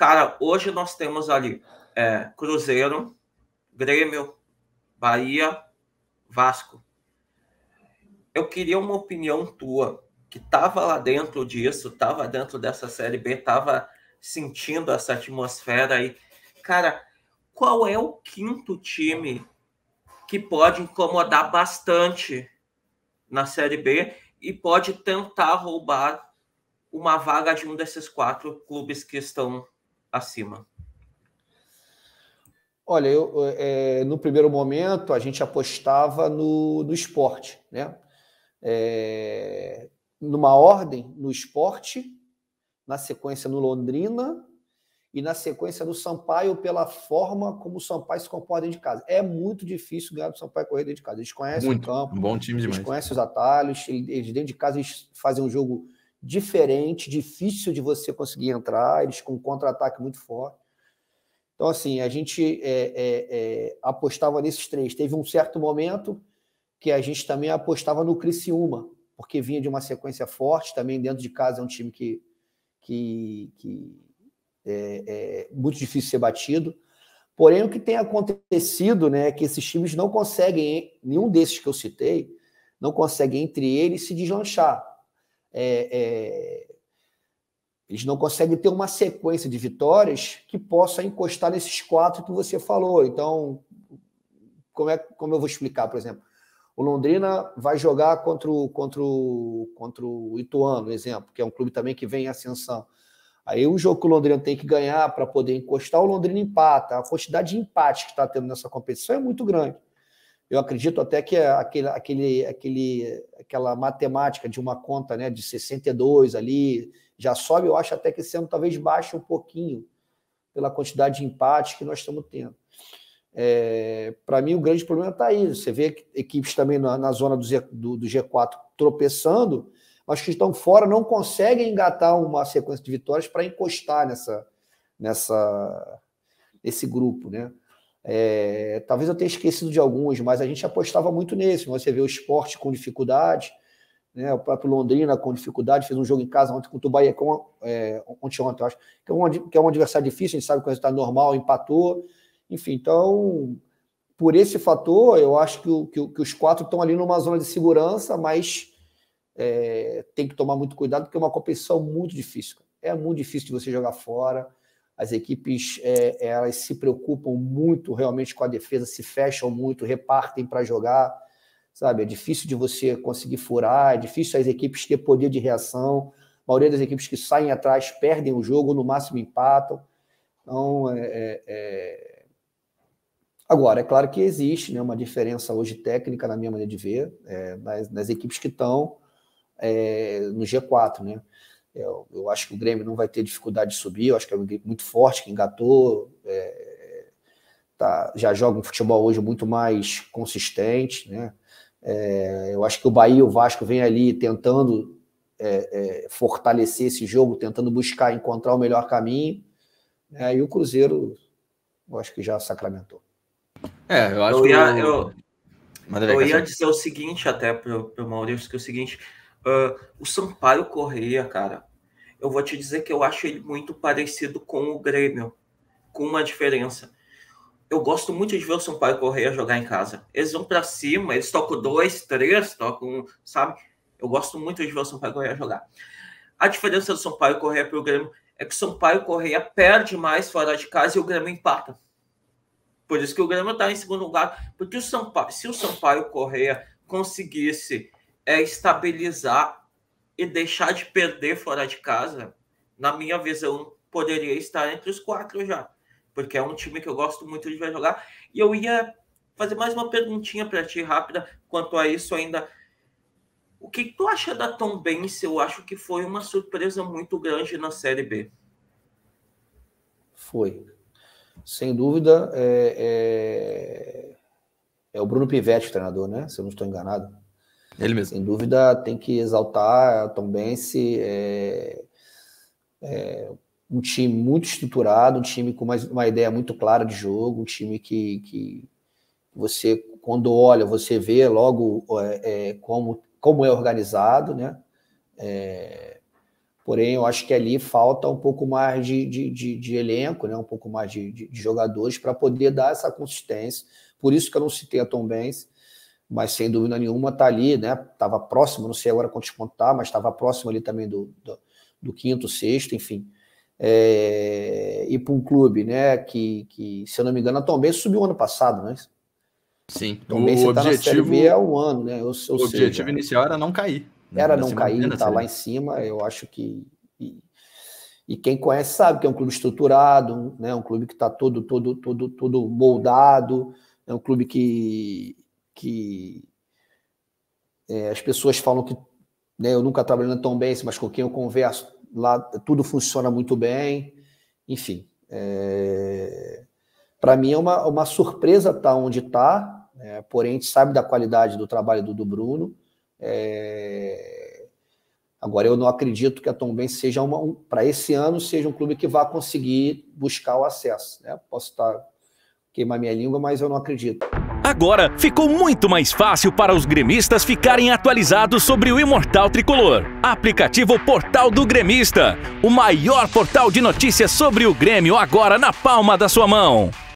Cara, hoje nós temos ali Cruzeiro, Grêmio, Bahia, Vasco. Eu queria uma opinião tua, que estava lá dentro disso, estava dentro dessa Série B, estava sentindo essa atmosfera aí. Cara, qual é o quinto time que pode incomodar bastante na Série B e pode tentar roubar uma vaga de um desses 4 clubes que estão acima? Olha, no primeiro momento a gente apostava no esporte, né? Numa ordem, no esporte, na sequência no Londrina e na sequência no Sampaio, pela forma como o Sampaio se comporta dentro de casa. É muito difícil ganhar do Sampaio correr dentro de casa. Eles conhecem o campo, um bom time demais. Eles conhecem os atalhos, eles dentro de casa eles fazem um jogo diferente, difícil de você conseguir entrar, eles com um contra-ataque muito forte. Então, assim, a gente apostava nesses 3. Teve um certo momento que a gente também apostava no Criciúma, porque vinha de uma sequência forte, também dentro de casa é um time que é muito difícil ser batido. Porém, o que tem acontecido, né, é que esses times não conseguem, nenhum desses que eu citei, não consegue entre eles se deslanchar. Eles não conseguem ter uma sequência de vitórias que possa encostar nesses 4 que você falou. Então, como eu vou explicar, por exemplo? O Londrina vai jogar contra o Ituano, por exemplo, que é um clube também que vem em ascensão. Aí o jogo que o Londrina tem que ganhar para poder encostar, o Londrina empata. A quantidade de empates que está tendo nessa competição é muito grande. Eu acredito até que aquela matemática de uma conta, né, de 62 ali já sobe, eu acho até que esse ano talvez baixe um pouquinho pela quantidade de empates que nós estamos tendo. Para mim, o grande problema está aí. Você vê equipes também na zona do G4 tropeçando, mas que estão fora não conseguem engatar uma sequência de vitórias para encostar nesse grupo, né? Talvez eu tenha esquecido de alguns, mas a gente apostava muito nesse. Você vê o Sport com dificuldade, né? O próprio Londrina com dificuldade, fez um jogo em casa ontem contra o Bahia, ontem, eu acho, que é um adversário difícil, a gente sabe que o resultado normal, empatou. Enfim, então, por esse fator, eu acho que os 4 estão ali numa zona de segurança, mas tem que tomar muito cuidado, porque é uma competição muito difícil. É muito difícil de você jogar fora. As equipes elas se preocupam muito realmente com a defesa, se fecham muito, repartem para jogar, sabe? É difícil de você conseguir furar, é difícil as equipes ter poder de reação. A maioria das equipes que saem atrás perdem o jogo, no máximo empatam. Então, Agora, é claro que existe, né, uma diferença hoje técnica, na minha maneira de ver, nas equipes que estão no G4, né? Eu acho que o Grêmio não vai ter dificuldade de subir, eu acho que é um equipe muito forte, que engatou, já joga um futebol hoje muito mais consistente, né? Eu acho que o Bahia e o Vasco vêm ali tentando fortalecer esse jogo, tentando buscar, encontrar o melhor caminho, né? E o Cruzeiro, eu acho que já sacramentou. Eu acho eu ia dizer o seguinte até pro Maurício, que é o seguinte, o Sampaio Corrêa, cara, eu vou te dizer que eu acho ele muito parecido com o Grêmio, com uma diferença. Eu gosto muito de ver o Sampaio Corrêa jogar em casa. Eles vão para cima, eles tocam 2, 3, tocam, sabe? Eu gosto muito de ver o Sampaio Corrêa jogar. A diferença do Sampaio Corrêa para o Grêmio é que o Sampaio Corrêa perde mais fora de casa e o Grêmio empata. Por isso que o Grêmio está em segundo lugar. Porque se o Sampaio Corrêa conseguisse estabilizar e deixar de perder fora de casa, na minha visão, poderia estar entre os 4 já. Porque é um time que eu gosto muito de ver jogar. E eu ia fazer mais uma perguntinha para ti, rápida, quanto a isso ainda. O que tu acha da Tombense? Eu acho que foi uma surpresa muito grande na Série B. Foi. Sem dúvida, é o Bruno Pivetti, o treinador, né? Se eu não estou enganado. Ele mesmo. Sem dúvida, tem que exaltar a Tombense. Um time muito estruturado, um time com uma ideia muito clara de jogo, um time que você, quando olha, você vê logo como é organizado, né? Porém, eu acho que ali falta um pouco mais de elenco, né? Um pouco mais de jogadores para poder dar essa consistência. Por isso que eu não citei a Tombense, mas sem dúvida nenhuma está ali, né? Estava próximo, não sei agora quantos pontos está, mas estava próximo ali também do quinto, sexto, enfim. E para um clube, né? Que, se eu não me engano, a Tombense subiu ano passado, né? Sim. Tombense está na Série B há um ano, né? O objetivo inicial era não cair. Era não cair, tá lá em cima. Eu acho que... E quem conhece sabe que é um clube estruturado, né? Um clube que está todo moldado, é um clube que as pessoas falam que, né, eu nunca trabalhei na Tombense, mas com quem eu converso lá tudo funciona muito bem. Enfim, para mim é uma surpresa estar onde está, porém a gente sabe da qualidade do trabalho do Bruno. Agora, eu não acredito que a Tombense seja para esse ano, seja um clube que vá conseguir buscar o acesso, né? Posso queimar minha língua, mas eu não acredito. Agora ficou muito mais fácil para os gremistas ficarem atualizados sobre o Imortal Tricolor. Aplicativo Portal do Gremista, o maior portal de notícias sobre o Grêmio agora na palma da sua mão.